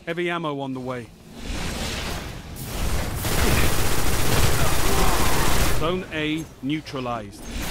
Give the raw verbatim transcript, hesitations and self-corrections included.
Heavy ammo on the way. Zone A neutralized.